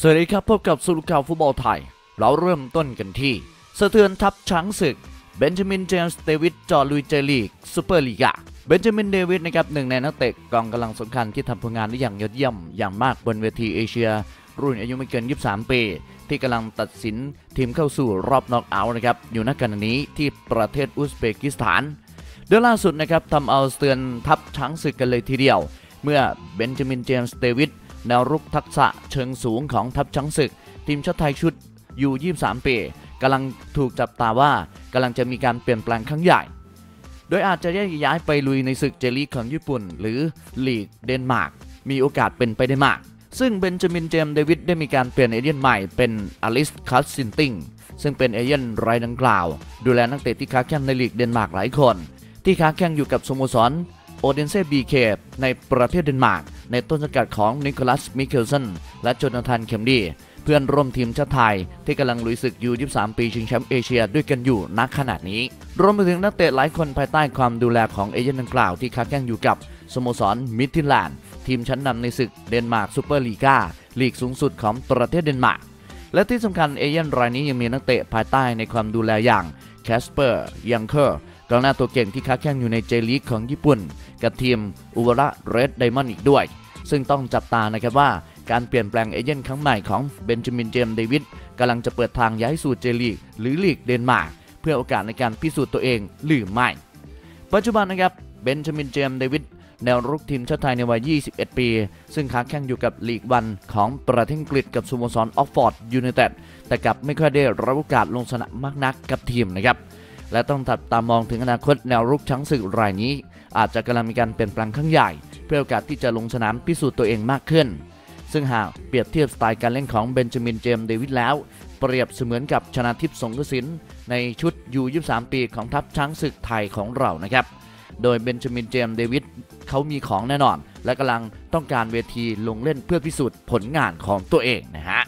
สวัสดีครับพบกับสุรุข่าวฟุตบอลไทยเราเริ่มต้นกันที่สะเทือนทัพช้างศึกเบนจามินเจมส์เดวิดจอลุยเจลีกซูเปอร์ลีกาเบนจามินเดวิดนะครับหนึ่งในนักเตะกองกำลังสำคัญที่ทำผลงานได้อย่างยอดเยี่ยมอย่างมากบนเวทีเอเชียรุ่นอายุไม่เกิน23ปีที่กำลังตัดสินทีมเข้าสู่รอบน็อกเอาท์นะครับอยู่ณขณะนี้ที่ประเทศอุซเบกิสถานโดยล่าสุดนะครับทำเอาสะเทือนทัพช้างศึกกันเลยทีเดียวเมื่อเบนจามินเจมส์เดวิดแนวรุกทักษะเชิงสูงของทัพช้างศึกทีมชาติไทยชุดอยู่23ปีกำลังถูกจับตาว่ากำลังจะมีการเปลี่ยนแปลงครั้งใหญ่โดยอาจจะย้ายไปลุยในศึกเจลีกของญี่ปุ่นหรือลีกเดนมาร์กมีโอกาสเป็นไปได้มากซึ่งเบนจามินเจมส์เดวิดได้มีการเปลี่ยนเอเจนต์ใหม่เป็นอลิสคัสซินติงซึ่งเป็นเอเจนต์รายดังกล่าวดูแลนักเตะที่ค้าแข่งในลีกเดนมาร์กหลายคนที่ค้าแข่งอยู่กับสโมสรโอเดนเซ่บีเคปในประเทศเดนมาร์กในต้นสังกัดของนิโคลัสมิเคลสันและโจนาธานเคมดีเพื่อนร่วมทีมชาติไทยที่กำลังลุยศึกยู23ปีชิงแชมป์เอเชียด้วยกันอยู่ณขณะนี้รวมไปถึงนักเตะหลายคนภายใต้ความดูแลของเอเจนต์ดังกล่าวที่ค้าแข่งอยู่กับสโมสรมิดทิแลนด์ทีมชั้นนำในศึกเดนมาร์กซูเปอร์ลีกาลีกสูงสุดของประเทศเดนมาร์กและที่สำคัญเอเจนต์รายนี้ยังมีนักเตะภายใต้ในความดูแลอย่างแคสเปอร์ยังเคอร์กองหน้าตัวเก่งที่ค้าแข่งอยู่ในเจลีกของญี่ปุ่นกับทีมอุวาระเรดไดมอนด์อีกด้วยซึ่งต้องจับตานะครับว่าการเปลี่ยนแปลงเอเจนต์ครั้งใหม่ของเบนจามินเจมส์เดวิดกำลังจะเปิดทางย้ายสู่เจลีกหรือลีกเดนมาร์กเพื่อโอกาสในการพิสูจน์ตัวเองหรือไม่ปัจจุบันนะครับเบนจามินเจมส์เดวิดแนวรุกทีมชาติไทยในวัย21ปีซึ่งค้าแข่งอยู่กับลีกวันของประเทศอังกฤษกับสโมสรออกฟอร์ดยูไนเต็ดแต่กลับไม่ค่อยได้รับโอกาสลงสนามมากนักกับทีมนะครับและต้องจับตามองถึงอนาคตแนวรุกช้างศึกรายนี้อาจจะกำลังมีการเปลี่ยนแปลงครั้งใหญ่เพื่อโอกาสที่จะลงสนามพิสูจน์ตัวเองมากขึ้นซึ่งหากเปรียบเทียบสไตล์การเล่นของเบนจามินเจมส์เดวิดแล้วเปรียบเสมือนกับชนาทิพย์สงกสินในชุดยู23ปีของทัพช้างศึกไทยของเรานะครับโดยเบนจามินเจมส์เดวิดเขามีของแน่นอนและกำลังต้องการเวทีลงเล่นเพื่อพิสูจน์ผลงานของตัวเองนะฮะ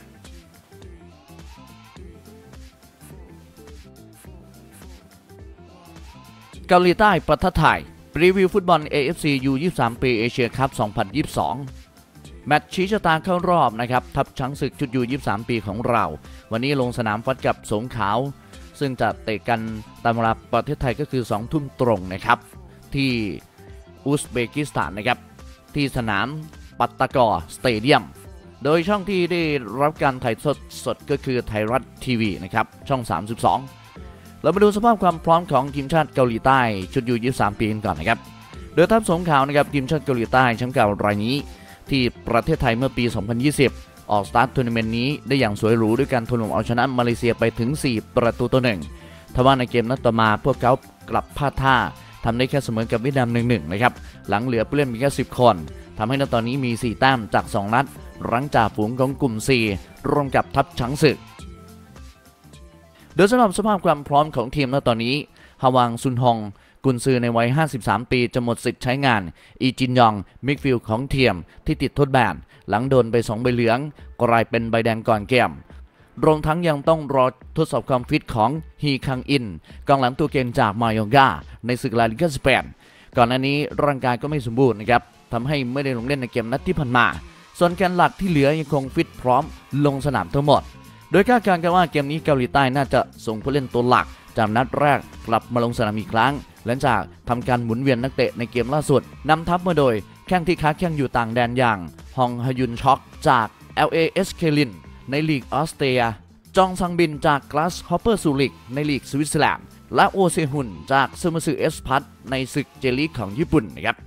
เกาหลีใต้ปะทะไทยรีวิวฟุตบอล AFC U23 ปีเอเชียคัพ 2022 แมตช์ชี้ชะตาเข้ารอบนะครับทัพช้างศึกชุดยู23ปีของเราวันนี้ลงสนามฟัดกับสงขลาซึ่งจะเตะกันตามเวลาประเทศไทยก็คือ 20:00 น.ตรงนะครับที่อุซเบกิสถานนะครับที่สนามปัตตากอสเตเดียมโดยช่องที่ได้รับการถ่ายสดก็คือไทยรัฐทีวีนะครับช่อง 32เรามาดูสภาพความพร้อมของทีมชาติเกาหลีใต้ชุดยู23ปีกันก่อนนะครับโดยทัพสงขลานะครับทีมชาติเกาหลีใต้แชมป์เก่ารายนี้ที่ประเทศไทยเมื่อปี 2020 ออกสตาร์ททัวร์นาเมนต์นี้ได้อย่างสวยหรูด้วยการถล่มเอาชนะมาเลเซียไปถึง4-1ทว่าในเกมนัดต่อมาพวกเขากลับพลาดท่าทำได้แค่เสมอกับเวียดนาม 1-1 นะครับหลังเหลือผู้เล่นเพียงแค่10 คนทำให้ณตอนนี้มี4 แต้มจาก2 นัดหลังจากฝูงของกลุ่ม 4 ร่วมกับทัพช้างศึกโดยสำหรับสภาพความพร้อมของทีมณตอนนี้ฮวังซุนฮองกุนซือในวัย53 ปีจะหมดสิทธิ์ใช้งานอีจินยองมิดฟิลด์ของทีมที่ติดโทษแบนหลังโดนไป2 ใบเหลืองกลายเป็นใบแดงก่อนเกมรวมทั้งยังต้องรอทดสอบความฟิตของฮีคังอินกองหลังตัวเก่งจากมายองกาในศึกลาลิกาสเปนก่อนหน้านี้ร่างกายก็ไม่สมบูรณ์นะครับทำให้ไม่ได้ลงเล่นในเกมนัดที่ผ่านมาส่วนแกนหลักที่เหลือยังคงฟิตพร้อมลงสนามทั้งหมดโดยคาดการณ์กันว่าเกมนี้เกาหลีใต้น่าจะส่งผู้เล่นตัวหลักจากนัดแรกกลับมาลงสนามอีกครั้งหลังจากทำการหมุนเวียนนักเตะในเกมล่าสุดนำทัพมาโดยแข้งที่ค้าแข่งอยู่ต่างแดนอย่างฮองฮยุนช็อกจาก LASK ลินในลีกออสเตรียจองซังบินจากกลาสฮอปเปอร์ซูริกในลีกสวิตเซอร์แลนด์และโอเซฮุนจากซูมาซึเอสพัทในศึกเจลีกของญี่ปุ่นนะครับ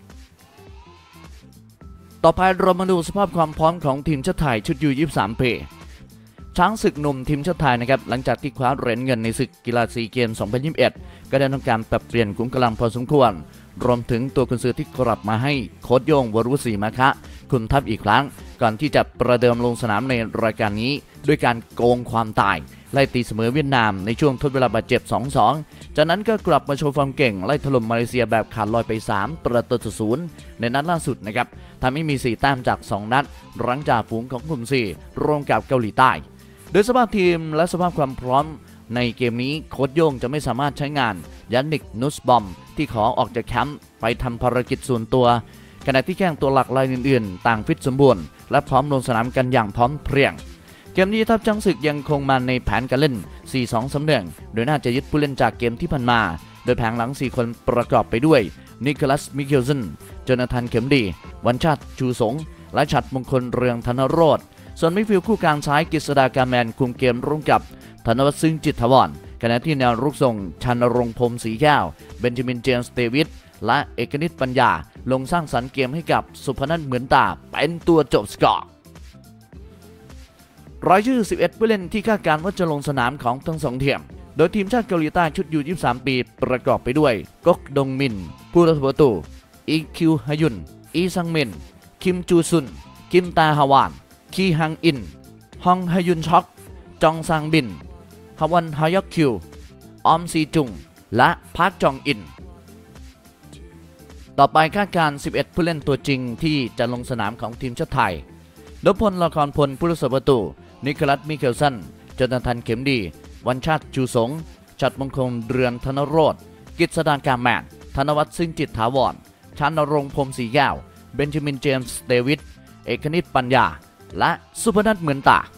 ต่อไปเรามาดูสภาพความพร้อมของทีมชาติไทยชุดยู23ปีช้างศึกหนุ่มทีมชาติไทยนะครับหลังจากที่คว้าเหรียญเงินในศึกกีฬาซีเกม 2021 ก็ได้ทำการปรับเปลี่ยนขุมกำลังพอสมควรรวมถึงตัวกุนซือที่กลับมาให้โค้ชโย่งวรุษศรีมาคะคุมทัพอีกครั้งก่อนที่จะประเดิมลงสนามในรายการนี้ด้วยการโกงความตายไล่ตีเสมอเวียดนามในช่วงทดเวลาบาดเจ็บ 2-2 จากนั้นก็กลับมาโชว์ฟอร์มเก่งไล่ถล่มมาเลเซียแบบขาดลอยไป3-0ในนัดล่าสุดนะครับทำให้มี4 แต้มจาก2 นัดหลังจากฝูงของกลุ่ม 4 ร่วมกับเกาหลีใต้โดยสภาพทีมและสภาพความพร้อมในเกมนี้โค้ชโย่งจะไม่สามารถใช้งานยันนิกนุสบอมที่ขอออกจากแคมป์ไปทำภารกิจส่วนตัวขณะที่แข้งตัวหลักรายอื่นๆต่างฟิตสมบูรณ์และพร้อมลงสนามกันอย่างพร้อมเพรียงเกมนี้ทัพช้างศึกยังคงมาในแผนการเล่น 4-2-3-1 โดยน่าจะยึดผู้เล่นจากเกมที่ผ่านมาโดยแผงหลัง 4 คนประกอบไปด้วยนิโคลัส มิเคลสัน โจนาธาน เข็มดี วันชาติ ชูสงและฉัตรมงคลเรืองธนโรจน์ส่วนมิดฟิลด์คู่กลางซ้ายกฤษฎากาแมนคุมเกมร่วมกับธนวัฒน์ ซึ่งจิตถาวรขณะที่แนวรุกส่งชันรงค์ พรหมศรีแก้ว เบนจามิน เจมส์ เดวิดและเอกนิตปัญญาลงสร้างสรรค์เกมให้กับสุพนัทเหมือนตาเป็นตัวจบสกอร์รายชื่อ 11 ผู้เล่นที่คาดการณ์ว่าจะลงสนามของทั้งสองทีมโดยทีมชาติเกาหลีใต้ชุดยู23 ปีประกอบไปด้วยก๊กดงมินผู้รักษาประตูอีคิวฮยุนอีซังมินคิมจูซุนคิมตาฮาวานคีฮังอินฮองฮยุนช็อกจองซังบินฮวันฮยอกคิวออมซีจุงและพาร์คจองอินต่อไปคาดการณ์ 11 ผู้เล่นตัวจริงที่จะลงสนามของทีมชาติไทยนพพล ละครพลผู้รักษาประตูนิโคลัส มิเคลสัน โจนาธาน เข็มดี วันชาติ ชูสงฉัตรมงคลเรืองธนโรจน์กฤษฎากาแมนธนวัฒน์ ซึ่งจิตถาวรชันรงค์ พรหมศรีแก้ว เบนจามิน เจมส์ เดวิดเอกนิตปัญญาและสุพนัทเหมือนตา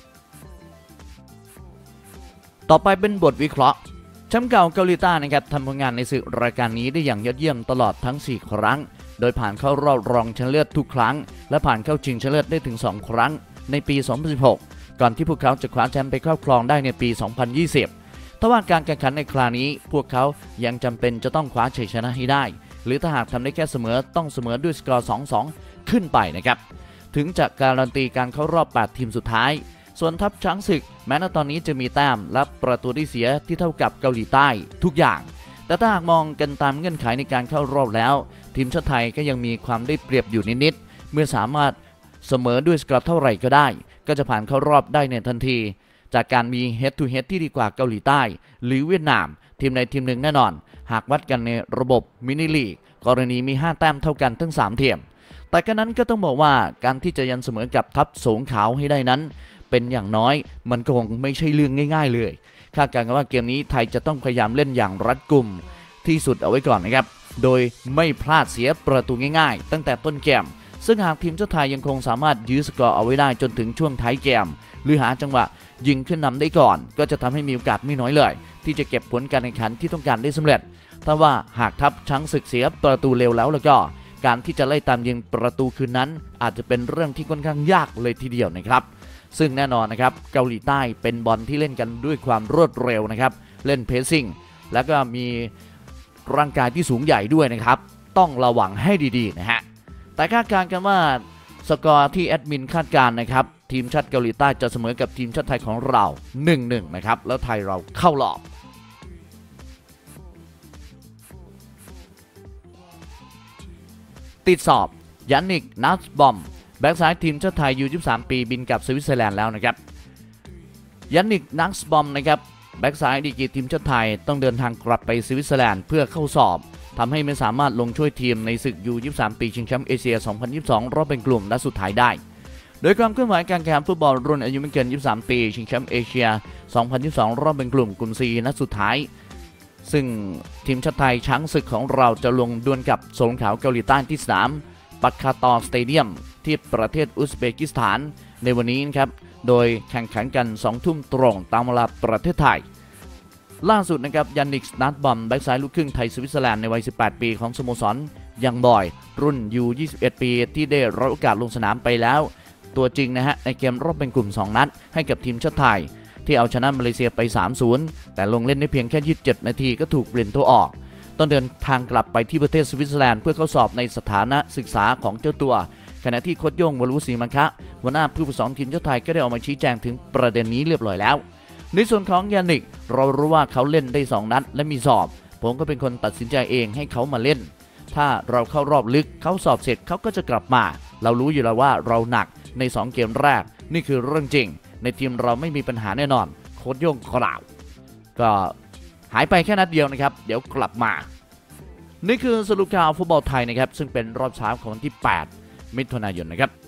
ต่อไปเป็นบทวิเคราะห์แชมป์เก่าเกาหลีใต้นะครับทำผลงานในศึกรายการนี้ได้อย่างยอดเยี่ยมตลอดทั้ง 4 ครั้งโดยผ่านเข้ารอบรองชนะเลิศทุกครั้งและผ่านเข้าชิงชนะเลิศได้ถึง 2 ครั้งในปี 2016 ก่อนที่พวกเขาจะคว้าแชมป์ไปครอบครองได้ในปี 2020 แต่ว่าการแข่งขันในคราวนี้พวกเขายังจำเป็นจะต้องคว้าชัยชนะให้ได้หรือถ้าหากทำได้แค่เสมอต้องเสมอด้วยสกอร์ 2-2 ขึ้นไปนะครับถึงจะการันตีการเข้ารอบ 8 ทีมสุดท้ายส่วนทัพช้างศึกแม้ณตอนนี้จะมีแต้มและประตูที่เสียที่เท่ากับเกาหลีใต้ทุกอย่างแต่ถ้าหากมองกันตามเงื่อนไขในการเข้ารอบแล้วทีมชาติไทยก็ยังมีความได้เปรียบอยู่นิดๆเมื่อสามารถเสมอด้วยสกอร์เท่าไหร่ก็ได้ก็จะผ่านเข้ารอบได้ในทันทีจากการมี head to head ที่ดีกว่าเกาหลีใต้หรือเวียดนามทีมใดทีมหนึ่งแน่นอนหากวัดกันในระบบมินิลีกกรณีมี5 แต้มเท่ากันทั้ง3ทีมแต่ก็นั้นก็ต้องบอกว่าการที่จะยันเสมอกับทัพสงขลาให้ได้นั้นเป็นอย่างน้อยมันคงไม่ใช่เรื่องง่ายๆเลยคาดการณ์ว่าเกมนี้ไทยจะต้องพยายามเล่นอย่างรัดกุมที่สุดเอาไว้ก่อนนะครับโดยไม่พลาดเสียประตูง่ายๆตั้งแต่ต้นเกมซึ่งหากทีมชาติไทยยังคงสามารถยื้อสกอร์เอาไว้ได้จนถึงช่วงท้ายเกมหรือหาจังหวะยิงขึ้นนำได้ก่อนก็จะทำให้มีโอกาสไม่น้อยเลยที่จะเก็บผลการแข่งขันที่ต้องการได้สำเร็จถ้าว่าหากทัพช้างศึกเสียประตูเร็วแล้วก็การที่จะไล่ตามยิงประตูคืนนั้นอาจจะเป็นเรื่องที่ค่อนข้างยากเลยทีเดียวนะครับซึ่งแน่นอนนะครับเกาหลีใต้เป็นบอลที่เล่นกันด้วยความรวดเร็วนะครับเล่นเพสซิ่งแล้วก็มีร่างกายที่สูงใหญ่ด้วยนะครับต้องระวังให้ดีๆนะฮะแต่คาดการณ์กันว่าสกอร์ที่แอดมินคาดการณ์นะครับทีมชาติเกาหลีใต้จะเสมอกับทีมชาติไทยของเรา 1-1 นะครับแล้วไทยเราเข้ารอบติดสอบยันนิก นัสบอมแบ็กซ้ายทีมชาติไทยยู23 ปีบินกลับสวิตเซอร์แลนด์แล้วนะครับยันนิก นัสบอมนะครับแบ็กซ้ายดีกรีทีมชาติไทยต้องเดินทางกลับไปสวิตเซอร์แลนด์เพื่อเข้าสอบทำให้ไม่สามารถลงช่วยทีมในศึกยู23 ปีชิงแชมป์เอเชีย 2022 รอบเป็นกลุ่มนัดสุดท้ายได้โดยความเคลื่อนไหวการแข่งขันฟุตบอลรุ่นอายุไม่เกิน23 ปีชิงแชมป์เอเชีย 2022 รอบเป็นกลุ่ม C นัดสุดท้ายซึ่งทีมชาติไทยช้างศึกของเราจะลงดวลกับสงขลาเกาหลีใต้ที่สนามบัคคาตอสเตเดียมที่ประเทศอุซเบกิสถานในวันนี้นะครับโดยแข่งขันกัน 20:00 นตรงตามเวลาประเทศไทยล่าสุดนะครับยันนิก นัสบอมแบ็กซ้ายลูกครึ่งไทยสวิตเซอร์แลนด์ในวัย 18 ปีของสโมสรยังบอยรุ่นยู21 ปีที่ได้รับโอกาสลงสนามไปแล้วตัวจริงนะฮะในเกมรอบเป็นกลุ่ม 2 นัดให้กับทีมชาติไทยที่เอาชนะมาเลเซียไป 3-0 แต่ลงเล่นได้เพียงแค่ 27 นาทีก็ถูกเปลี่ยนตัวออกต้องเดินทางกลับไปที่ประเทศสวิตเซอร์แลนด์เพื่อเข้าสอบในสถานะศึกษาของเจ้าตัวขณะที่โค้ชโย่ง วรุษศรีมังคะหัวหน้าผู้ฝึกสอนทีมชาติไทยก็ได้ออกมาชี้แจงถึงประเด็นนี้เรียบร้อยแล้วในส่วนของยานิกเรารู้ว่าเขาเล่นได้2 นัดและมีสอบผมก็เป็นคนตัดสินใจเองให้เขามาเล่นถ้าเราเข้ารอบลึกเขาสอบเสร็จเขาก็จะกลับมาเรารู้อยู่แล้วว่าเราหนักใน2 เกมแรกนี่คือเรื่องจริงในทีมเราไม่มีปัญหาแน่นอนโค้ชโย่งกล่าวก็หายไปแค่นัดเดียวนะครับเดี๋ยวกลับมานี่คือสรุปข่าวฟุตบอลไทยนะครับซึ่งเป็นรอบเช้าของวันที่ 8 มิถุนายนนะครับ